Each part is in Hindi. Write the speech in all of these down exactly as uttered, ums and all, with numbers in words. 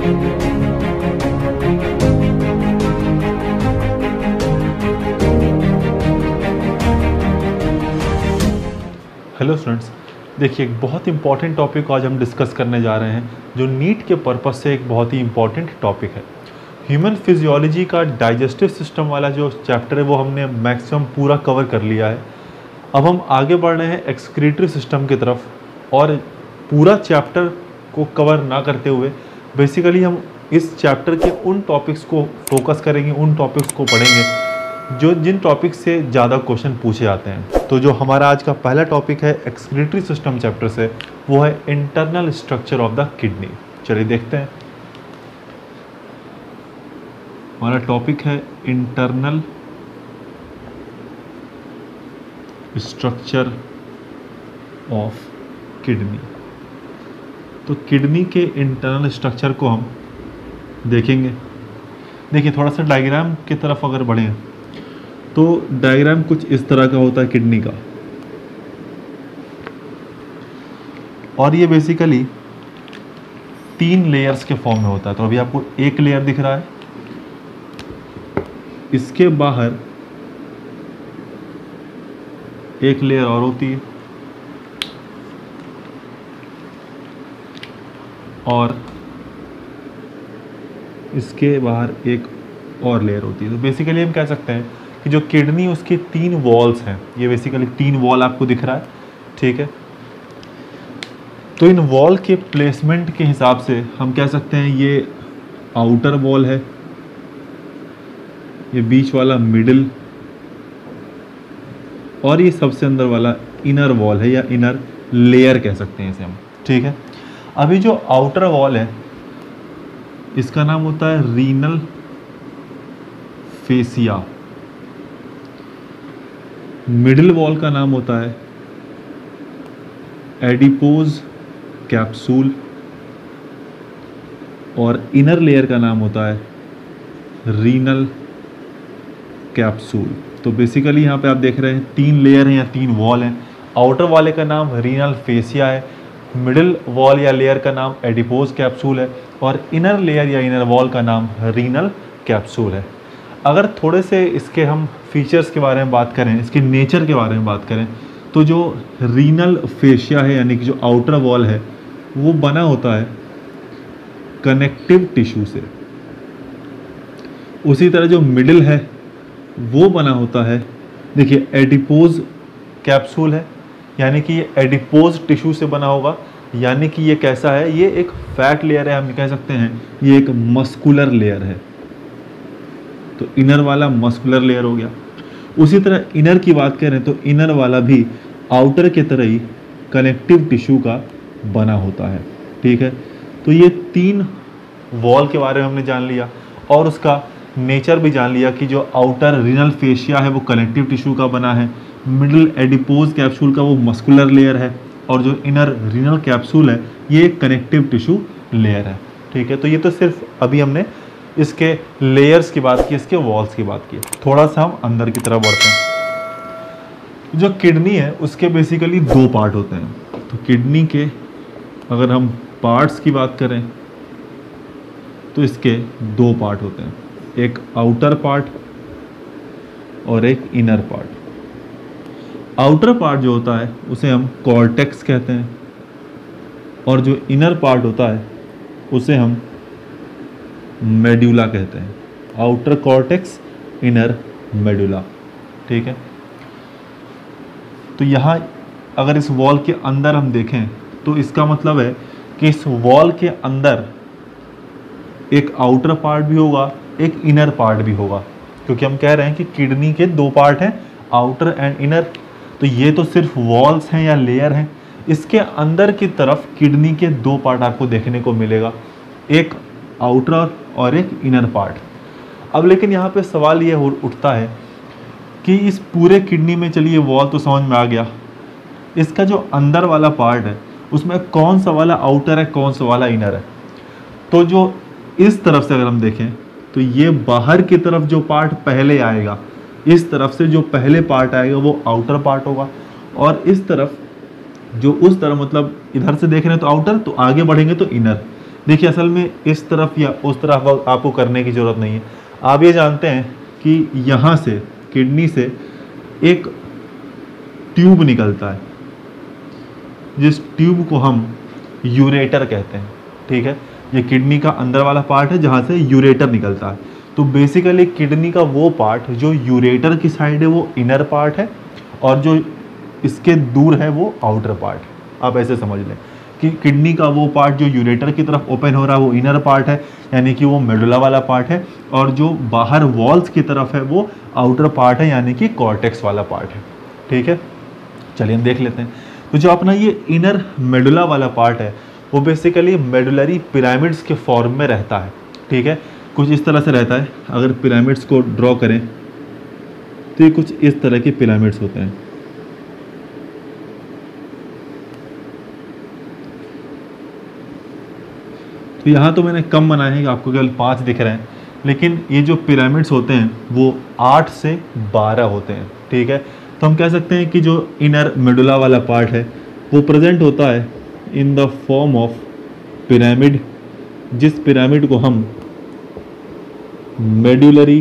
हेलो स्टूडेंट्स, देखिए एक बहुत इंपॉर्टेंट टॉपिक आज हम डिस्कस करने जा रहे हैं जो नीट के पर्पस से एक बहुत ही इंपॉर्टेंट टॉपिक है। ह्यूमन फिजियोलॉजी का डाइजेस्टिव सिस्टम वाला जो चैप्टर है वो हमने मैक्सिमम पूरा कवर कर लिया है। अब हम आगे बढ़ रहे हैं एक्सक्रीटरी सिस्टम की तरफ, और पूरा चैप्टर को कवर ना करते हुए बेसिकली हम इस चैप्टर के उन टॉपिक्स को फोकस करेंगे, उन टॉपिक्स को पढ़ेंगे जो जिन टॉपिक से ज़्यादा क्वेश्चन पूछे जाते हैं। तो जो हमारा आज का पहला टॉपिक है एक्सक्रीटरी सिस्टम चैप्टर से, वो है internal structure of the kidney. चलिए देखते हैं। हमारा टॉपिक है इंटरनल स्ट्रक्चर ऑफ किडनी। तो किडनी के इंटरनल स्ट्रक्चर को हम देखेंगे। देखिए थोड़ा सा डायग्राम की तरफ अगर बढ़ें तो डायग्राम कुछ इस तरह का होता है किडनी का, और ये बेसिकली तीन लेयर्स के फॉर्म में होता है। तो अभी आपको एक लेयर दिख रहा है, इसके बाहर एक लेयर और होती है, और इसके बाहर एक और लेयर होती है। तो बेसिकली हम कह सकते हैं कि जो किडनी उसके तीन वॉल्स हैं, ये बेसिकली तीन वॉल आपको दिख रहा है, ठीक है। तो इन वॉल के प्लेसमेंट के हिसाब से हम कह सकते हैं ये आउटर वॉल है, ये बीच वाला मिडिल, और ये सबसे अंदर वाला इनर वॉल है या इनर लेयर कह सकते हैं इसे हम, ठीक है। अभी जो आउटर वॉल है इसका नाम होता है रीनल फेसिया, मिडिल वॉल का नाम होता है एडिपोज कैप्सूल, और इनर लेयर का नाम होता है रीनल कैप्सूल। तो बेसिकली यहाँ पे आप देख रहे हैं तीन लेयर हैं या तीन वॉल हैं। आउटर वाले का नाम रीनल फेसिया है, मिडिल वॉल या लेयर का नाम एडिपोज कैप्सूल है, और इनर लेयर या इनर वॉल का नाम रीनल कैप्सूल है। अगर थोड़े से इसके हम फीचर्स के बारे में बात करें, इसके नेचर के बारे में बात करें, तो जो रीनल फेशिया है यानी कि जो आउटर वॉल है वो बना होता है कनेक्टिव टिश्यू से। उसी तरह जो मिडिल है वो बना होता है, देखिए एडिपोज कैप्सूल है यानी कि ये एडिपोज टिश्यू से बना होगा, यानी कि ये कैसा है, ये एक फैट लेयर है, हम कह सकते हैं ये एक मस्कुलर लेयर है। तो इनर वाला मस्कुलर लेयर हो गया। उसी तरह इनर की बात करें तो इनर वाला भी आउटर के तरह ही कनेक्टिव टिश्यू का बना होता है, ठीक है। तो ये तीन वॉल के बारे में हमने जान लिया और उसका नेचर भी जान लिया कि जो आउटर रीनल फेशिया है वो कनेक्टिव टिश्यू का बना है, मिडिल एडिपोज कैप्सूल का वो मस्कुलर लेयर है, और जो इनर रीनल कैप्सूल है ये एक कनेक्टिव टिश्यू लेयर है, ठीक है। तो ये तो सिर्फ अभी हमने इसके लेयर्स की बात की, इसके वॉल्स की बात की। थोड़ा सा हम अंदर की तरफ बढ़ते हैं। जो किडनी है उसके बेसिकली दो पार्ट होते हैं। तो किडनी के अगर हम पार्ट्स की बात करें तो इसके दो पार्ट होते हैं, एक आउटर पार्ट और एक इनर पार्ट। आउटर पार्ट जो होता है उसे हम कॉर्टेक्स कहते हैं, और जो इनर पार्ट होता है उसे हम मेडुला कहते हैं। आउटर कॉर्टेक्स, इनर मेडुला, ठीक है। तो यहाँ अगर इस वॉल के अंदर हम देखें तो इसका मतलब है कि इस वॉल के अंदर एक आउटर पार्ट भी होगा, एक इनर पार्ट भी होगा, क्योंकि हम कह रहे हैं कि किडनी के दो पार्ट हैं, आउटर एंड इनर। तो ये तो सिर्फ वॉल्स हैं या लेयर हैं, इसके अंदर की तरफ किडनी के दो पार्ट आपको देखने को मिलेगा, एक आउटर और एक इनर पार्ट। अब लेकिन यहाँ पे सवाल ये उठता है कि इस पूरे किडनी में, चलिए वॉल तो समझ में आ गया, इसका जो अंदर वाला पार्ट है उसमें कौन सा वाला आउटर है, कौन सा वाला इनर है। तो जो इस तरफ से अगर हम देखें तो ये बाहर की तरफ जो पार्ट पहले आएगा, इस तरफ से जो पहले पार्ट आएगा वो आउटर पार्ट होगा, और इस तरफ जो उस तरफ, मतलब इधर से देख रहे हैं तो आउटर, तो आगे बढ़ेंगे तो इनर, देखिए असल में इस तरफ या उस तरफ आपको करने की ज़रूरत नहीं है। आप ये जानते हैं कि यहाँ से किडनी से एक ट्यूब निकलता है, जिस ट्यूब को हम यूरेटर कहते हैं, ठीक है। ये किडनी का अंदर वाला पार्ट है जहाँ से यूरेटर निकलता है। तो बेसिकली किडनी का वो पार्ट जो यूरेटर की साइड है वो इनर पार्ट है, और जो इसके दूर है वो आउटर पार्ट है। आप ऐसे समझ लें कि किडनी का वो पार्ट जो यूरेटर की तरफ ओपन हो रहा है वो इनर पार्ट है, यानी कि वो मेडुला वाला पार्ट है, और जो बाहर वॉल्स की तरफ है वो आउटर पार्ट है, यानी कि कॉर्टेक्स वाला पार्ट है, ठीक है। चलिए हम देख लेते हैं। तो जो अपना ये इनर मेडुला वाला पार्ट है वो बेसिकली मेडुलरी पिरामिड्स के फॉर्म में रहता है, ठीक है। कुछ इस तरह से रहता है। अगर पिरामिड्स को ड्रॉ करें तो ये कुछ इस तरह के पिरामिड्स होते हैं। तो यहाँ तो मैंने कम बनाए हैं कि आपको केवल पाँच दिख रहे हैं, लेकिन ये जो पिरामिड्स होते हैं वो आठ से बारह होते हैं, ठीक है। तो हम कह सकते हैं कि जो इनर मेडुला वाला पार्ट है वो प्रेजेंट होता है in the form of pyramid, जिस पिरामिड को हम मेडुलरी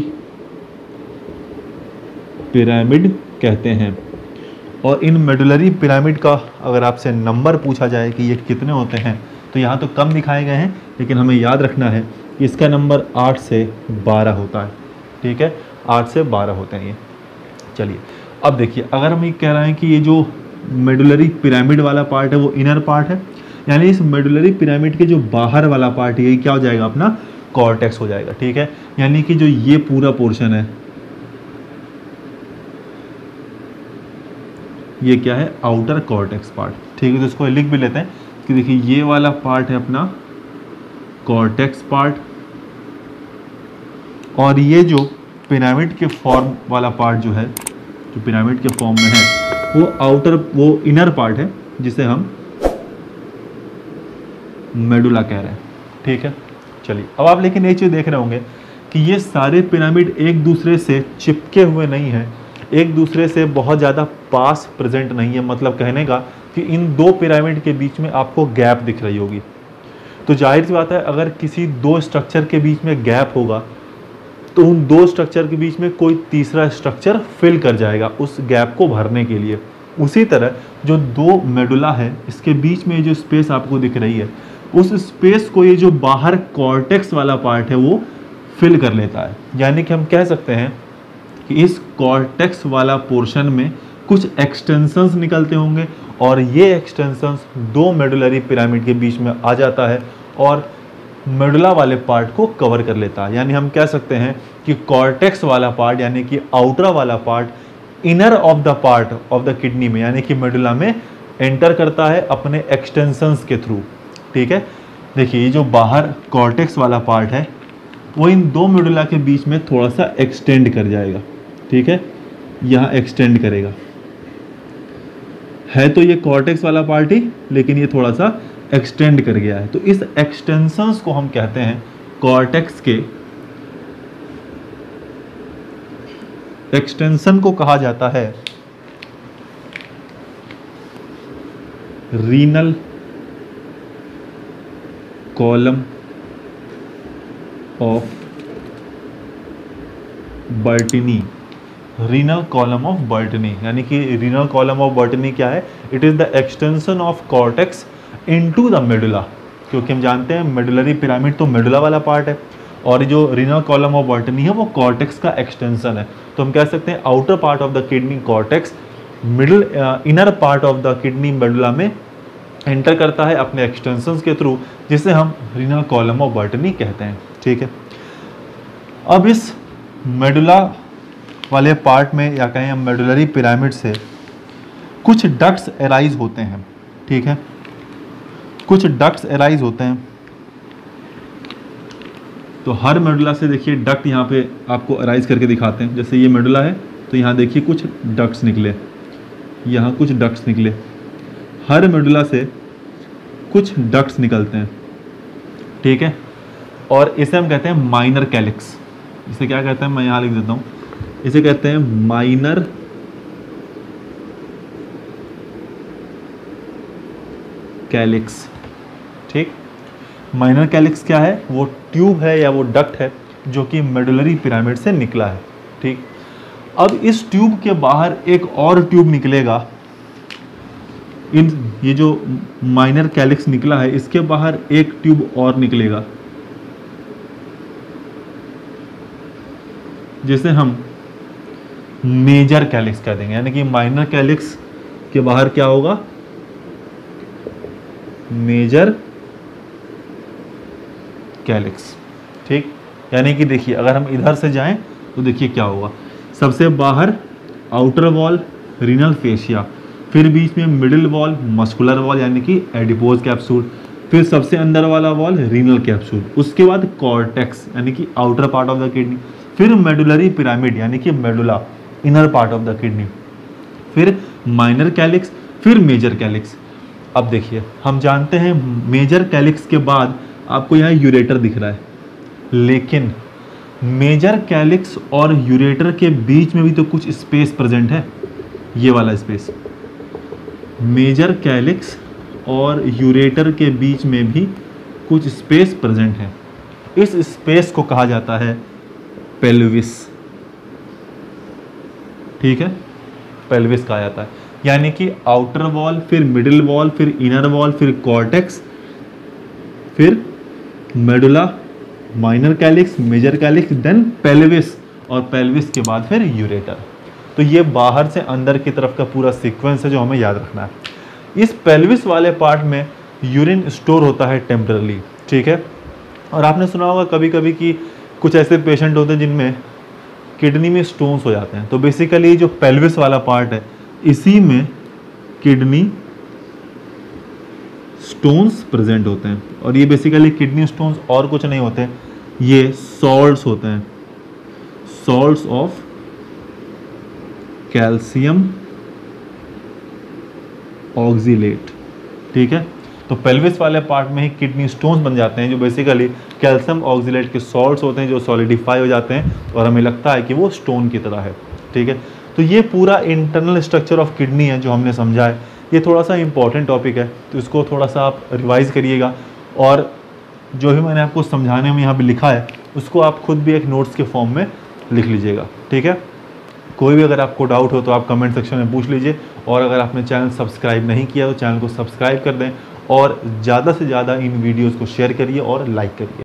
पिरामिड कहते हैं। और इन मेडुलरी पिरामिड का अगर आपसे नंबर पूछा जाए कि ये कितने होते हैं, तो यहाँ तो कम दिखाए गए हैं, लेकिन हमें याद रखना है कि इसका नंबर आठ से बारह होता है, ठीक है। आठ से बारह होते हैं ये। चलिए अब देखिए, अगर हम ये कह रहे हैं कि ये जो मेडुलरी पिरामिड वाला पार्ट है वो इनर पार्ट है, यानी इस मेडुलरी पिरामिड के जो बाहर वाला पार्ट है ये क्या हो जाएगा, अपना कॉर्टेक्स हो जाएगा, ठीक है। यानी कि जो ये पूरा पोर्शन है ये क्या है, आउटर कॉर्टेक्स पार्ट, ठीक है। तो इसको लिख भी लेते हैं कि देखिए ये वाला पार्ट है अपना कॉर्टेक्स पार्ट, और ये जो पिरामिड के फॉर्म वाला पार्ट जो है, जो पिरामिड के फॉर्म में है वो आउटर वो इनर पार्ट है, जिसे हम मेडुला कह रहे हैं, ठीक है। चलिए अब आप लेकिन ये चीज़ देख रहे होंगे कि ये सारे पिरामिड एक दूसरे से चिपके हुए नहीं हैं, एक दूसरे से बहुत ज़्यादा पास प्रेजेंट नहीं है। मतलब कहने का कि इन दो पिरामिड के बीच में आपको गैप दिख रही होगी। तो जाहिर सी बात है, अगर किसी दो स्ट्रक्चर के बीच में गैप होगा तो उन दो स्ट्रक्चर के बीच में कोई तीसरा स्ट्रक्चर फिल कर जाएगा उस गैप को भरने के लिए। उसी तरह जो दो मेडुला है इसके बीच में जो स्पेस आपको दिख रही है, उस स्पेस को ये जो बाहर कॉर्टेक्स वाला पार्ट है वो फिल कर लेता है। यानी कि हम कह सकते हैं कि इस कॉर्टेक्स वाला पोर्शन में कुछ एक्सटेंशंस निकलते होंगे, और ये एक्सटेंशंस दो मेडुलरी पिरामिड के बीच में आ जाता है और मेडुला वाले पार्ट को कवर कर लेता है। यानी हम कह सकते हैं कि कॉर्टेक्स वाला पार्ट यानी कि आउटर वाला part inner of the part of the kidney में यानी कि मेडुला में एंटर करता है अपने एक्सटेंशंस के थ्रू, ठीक है। देखिए ये जो बाहर कॉर्टेक्स वाला पार्ट है वो इन दो मेडुला के बीच में थोड़ा सा एक्सटेंड कर जाएगा, ठीक है। यहाँ एक्सटेंड करेगा, है तो ये कॉर्टेक्स वाला पार्ट ही, लेकिन ये थोड़ा सा एक्सटेंड कर गया है। तो इस एक्सटेंशंस को हम कहते हैं कॉर्टेक्स के, एक्सटेंशन को कहा जाता है renal column of Bertini. Renal column of Bertini यानी कि रीनल कॉलम ऑफ बर्टिनी क्या है, it is the extension of cortex into the medulla. क्योंकि हम जानते हैं मेडुलरी पिरामिड तो मेडुला वाला पार्ट है, और जो रीनल कॉलम ऑफ बर्टिनी है वो कॉर्टेक्स का एक्सटेंशन है। तो हम कह सकते हैं outer part of the kidney cortex middle inner part of the kidney medulla में एंटर करता है अपने एक्सटेंशंस के थ्रू, जिसे हम रीनल कॉलम ऑफ बर्टिनी कहते हैं, ठीक है। अब इस मेडुला वाले पार्ट में या कहें हम मेडुलरी पिरामिड से कुछ डक्ट्स एराइज होते हैं, ठीक है। कुछ डक्ट्स एराइज होते हैं। तो हर मेडुला से देखिए डक्ट यहाँ पे आपको एराइज करके दिखाते हैं। जैसे ये मेडुला है तो यहाँ देखिए कुछ डक्ट्स निकले, यहाँ कुछ डक्ट्स निकले। हर मेडुला से कुछ डक्ट्स निकलते हैं, ठीक है। और इसे हम कहते हैं माइनर कैलिक्स। इसे क्या कहते हैं, मैं यहाँ लिख देता हूँ, इसे कहते हैं माइनर कैलिक्स, ठीक। माइनर कैलिक्स क्या है, वो ट्यूब है या वो डक्ट है जो कि मेडुलरी पिरामिड से निकला है। ठीक, अब इस ट्यूब के बाहर एक और ट्यूब निकलेगा। इन ये जो माइनर कैलिक्स निकला है इसके बाहर एक ट्यूब और निकलेगा, जिसे हम मेजर कैलिक्स कह देंगे। यानी कि माइनर कैलिक्स के बाहर क्या होगा, मेजर कैलिक्स। ठीक, यानी कि देखिए अगर हम इधर से जाएं तो देखिए क्या होगा, सबसे बाहर आउटर वॉल रीनल फेशिया, फिर बीच में मिडिल वॉल मस्कुलर वॉल यानी कि एडिपोज कैप्सूल, फिर सबसे अंदर वाला वॉल रीनल कैप्सूल, उसके बाद कॉर्टेक्स यानी कि outer part of the kidney, फिर मेडुलरी पिरामिड यानी कि medulla inner part of the kidney, फिर माइनर कैलिक्स, फिर मेजर कैलिक्स। अब देखिए हम जानते हैं मेजर कैलिक्स के बाद आपको यहाँ यूरेटर दिख रहा है, लेकिन मेजर कैलिक्स और यूरेटर के बीच में भी तो कुछ स्पेस प्रेजेंट है, ये वाला स्पेस। मेजर कैलिक्स और यूरेटर के बीच में भी कुछ स्पेस प्रेजेंट है, इस स्पेस को कहा जाता है पेल्विस। ठीक है, पेल्विस कहा जाता है। यानी कि आउटर वॉल, फिर मिडिल वॉल, फिर इनर वॉल, फिर कॉर्टेक्स, फिर medulla, minor calyx, major calyx, then pelvis, और पेल्विस के बाद फिर यूरेटर। तो ये बाहर से अंदर की तरफ का पूरा सीक्वेंस है जो हमें याद रखना है। इस पेल्विस वाले पार्ट में यूरिन स्टोर होता है टेम्परली। ठीक है, और आपने सुना होगा कभी कभी कि कुछ ऐसे पेशेंट होते हैं जिनमें किडनी में स्टोन्स हो जाते हैं। तो बेसिकली जो पेल्विस वाला पार्ट है इसी में किडनी स्टोन्स प्रेजेंट होते हैं, और ये बेसिकली किडनी स्टोन्स और कुछ नहीं होते, ये सॉल्ट्स होते हैं, सॉल्ट्स ऑफ कैल्शियम ऑक्सीलेट। ठीक है, तो पेल्विस वाले पार्ट में ही किडनी स्टोन्स बन जाते हैं जो बेसिकली कैल्शियम ऑक्सीलेट के सॉल्ट्स होते हैं जो सॉलिडिफाई हो जाते हैं और हमें लगता है कि वो स्टोन की तरह है। ठीक है, तो ये पूरा इंटरनल स्ट्रक्चर ऑफ किडनी है जो हमने समझा है। ये थोड़ा सा इंपॉर्टेंट टॉपिक है, तो इसको थोड़ा सा आप रिवाइज करिएगा, और जो भी मैंने आपको समझाने में यहाँ पे लिखा है उसको आप खुद भी एक नोट्स के फॉर्म में लिख लीजिएगा। ठीक है, कोई भी अगर आपको डाउट हो तो आप कमेंट सेक्शन में पूछ लीजिए, और अगर आपने चैनल सब्सक्राइब नहीं किया तो चैनल को सब्सक्राइब कर दें, और ज़्यादा से ज़्यादा इन वीडियोज़ को शेयर करिए और लाइक करिए।